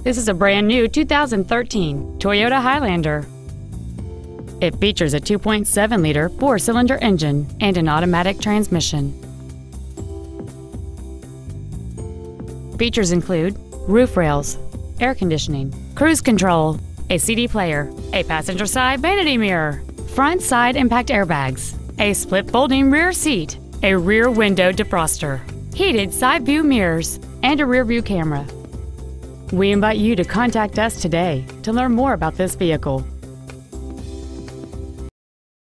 This is a brand new 2013 Toyota Highlander. It features a 2.7-liter four-cylinder engine and an automatic transmission. Features include roof rails, air conditioning, cruise control, a CD player, a passenger side vanity mirror, front side impact airbags, a split folding rear seat, a rear window defroster, heated side view mirrors, and a rear view camera. We invite you to contact us today to learn more about this vehicle.